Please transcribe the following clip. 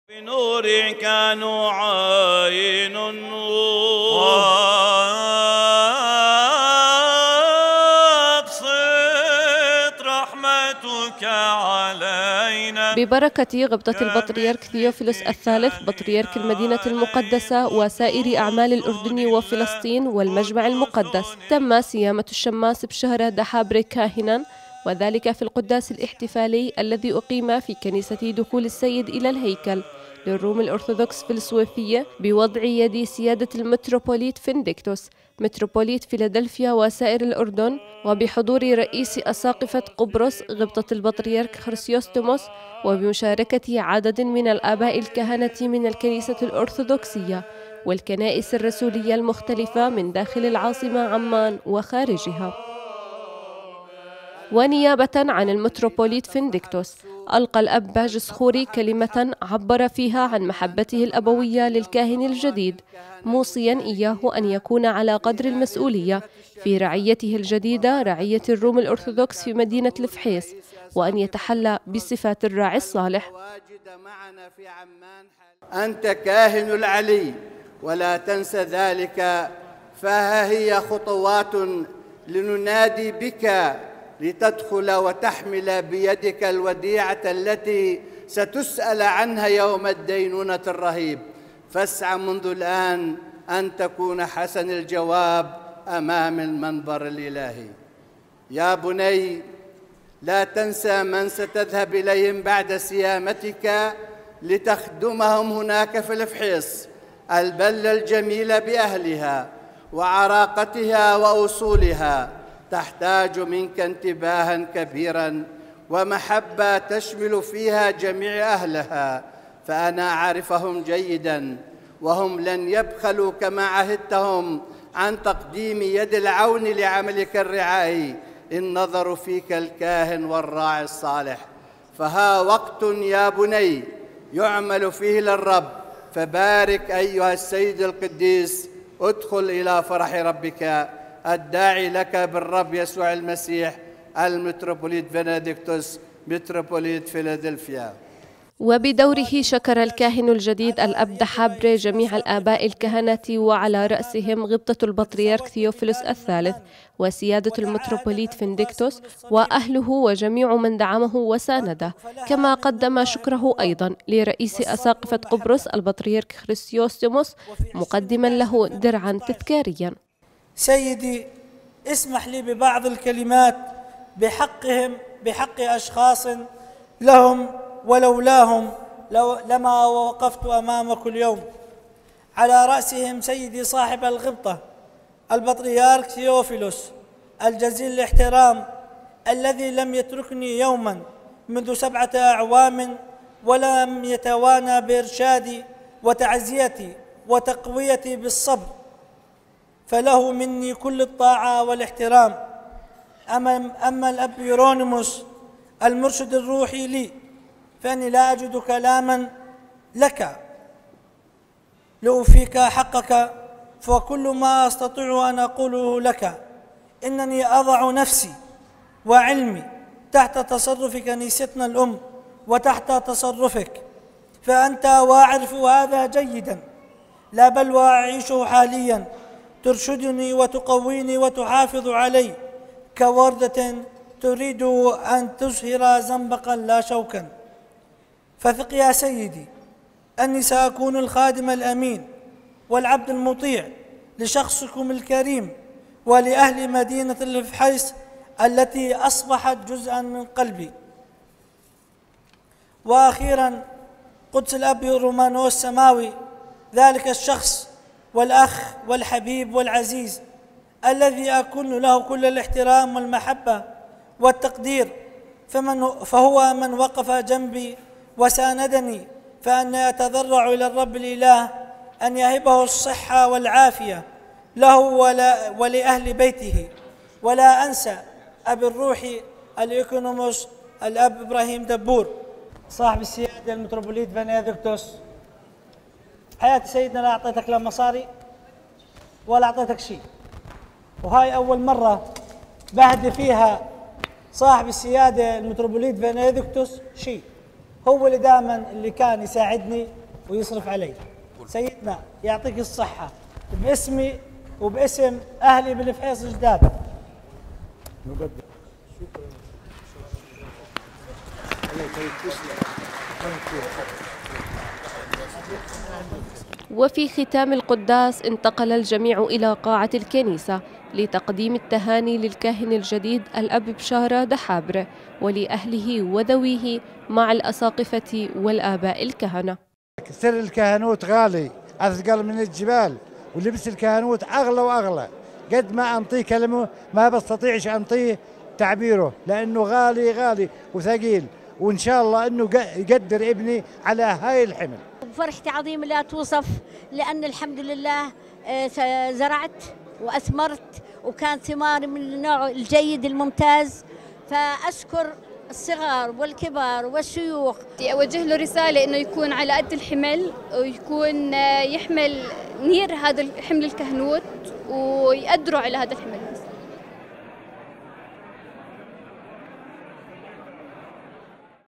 بنورك نعاين النور وابسط رحمتك علينا. ببركة غبطة البطريرك ثيوفيلوس الثالث بطريرك المدينة المقدسة وسائر أعمال الأردن وفلسطين والمجمع المقدس، تم صيامة الشماس بشهر دحابر كاهنا، وذلك في القداس الاحتفالي الذي أقيم في كنيسة دخول السيد إلى الهيكل للروم الأرثوذكس في السويفية بوضع يد سيادة المتروبوليت فينديكتوس متروبوليت فيلادلفيا وسائر الأردن، وبحضور رئيس أساقفة قبرص غبطة البطريرك خريسوستوموس، وبمشاركة عدد من الآباء الكهنة من الكنيسة الأرثوذكسية والكنائس الرسولية المختلفة من داخل العاصمة عمان وخارجها. ونيابة عن المتروبوليت فينديكتوس ألقى الأب باج صخوري كلمة عبر فيها عن محبته الأبوية للكاهن الجديد، موصيا إياه أن يكون على قدر المسؤولية في رعيته الجديدة رعية الروم الأرثوذكس في مدينة الفحيص، وأن يتحلى بصفات الراعي الصالح. أنت كاهن العلي ولا تنس ذلك، فها هي خطوات لننادي بك لتدخل وتحمل بيدك الوديعة التي ستسأل عنها يوم الدينونة الرهيب، فاسعى منذ الآن أن تكون حسن الجواب أمام المنبر الإلهي. يا بني، لا تنسى من ستذهب إليهم بعد صيامتك لتخدمهم هناك في الفحيص، البلة الجميلة بأهلها وعراقتها وأصولها، تحتاج منك انتباها كبيرا ومحبة تشمل فيها جميع أهلها، فأنا أعرفهم جيدا وهم لن يبخلوا كما عهدتهم عن تقديم يد العون لعملك الرعائي إن نظروا فيك الكاهن والراعي الصالح. فها وقت يا بني يعمل فيه للرب، فبارك أيها السيد القديس، ادخل إلى فرح ربك الداعي لك بالرب يسوع المسيح المتروبوليت فينيديكتوس متروبوليت فيلادلفيا. وبدوره شكر الكاهن الجديد الأب دحابر جميع الآباء الكهنة وعلى رأسهم غبطة البطريرك ثيوفيلوس الثالث وسيادة المتروبوليت فينديكتوس وأهله وجميع من دعمه وسانده، كما قدم شكره أيضا لرئيس أساقفة قبرص البطريرك خريسوستوموس مقدما له درعا تذكاريا. سيدي، اسمح لي ببعض الكلمات بحق أشخاص لهم ولولاهم لما وقفت أمامك اليوم، على رأسهم سيدي صاحب الغبطة البطريرك ثيوفيلوس الجزيل الاحترام، الذي لم يتركني يوما منذ 7 أعوام ولم يتوانى بإرشادي وتعزيتي وتقويتي بالصبر، فله مني كل الطاعة والاحترام. أما الأب يورونيموس المرشد الروحي لي، فإني لا أجد كلاما لك لأوفيك حقك، فكل ما أستطيع أن أقوله لك إنني أضع نفسي وعلمي تحت تصرف كنيستنا الأم وتحت تصرفك، فأنت واعرف هذا جيدا، لا بل وأعيشه حاليا، ترشدني وتقويني وتحافظ علي كوردة تريد أن تزهر زنبقا لا شوكا. فثق يا سيدي أني سأكون الخادم الأمين والعبد المطيع لشخصكم الكريم ولأهل مدينة الفحيص التي أصبحت جزءا من قلبي. وأخيرا، قدس الأب رومانو السماوي، ذلك الشخص والأخ والحبيب والعزيز الذي أكون له كل الاحترام والمحبة والتقدير، فهو من وقف جنبي وساندني، فأنا أتضرع إلى الرب الإله أن يهبه الصحة والعافية له ولأهل بيته. ولا أنسى أبي الروحي الإيكونوموس الأب إبراهيم دبور صاحب السيادة المتروبوليت فينيديكتوس. حياتي سيدنا لا أعطيتك لا مصاري ولا أعطيتك شيء، وهاي أول مرة بهدي فيها صاحب السيادة المتروبوليت فينيديكتوس شيء. هو اللي دائما اللي كان يساعدني ويصرف علي. سيدنا يعطيك الصحة، باسمي وباسم أهلي بالفحيص جداد نقدم وفي ختام القداس انتقل الجميع إلى قاعة الكنيسة لتقديم التهاني للكاهن الجديد الأب بشارة دحابرة ولأهله وذويه مع الأساقفة والآباء الكهنة. سر الكهنوت غالي أثقل من الجبال، ولبس الكهنوت أغلى وأغلى. قد ما أنطيه كلمة ما بستطيعش أنطيه تعبيره، لأنه غالي غالي وثقيل، وإن شاء الله أنه يقدر ابني على هاي الحمل. فرحتي عظيمة لا توصف، لأن الحمد لله زرعت وأثمرت وكان ثمار من النوع الجيد الممتاز. فأشكر الصغار والكبار والشيوخ. أوجه له رسالة إنه يكون على قد الحمل ويكون يحمل نير هذا الحمل الكهنوت ويقدروا على هذا الحمل.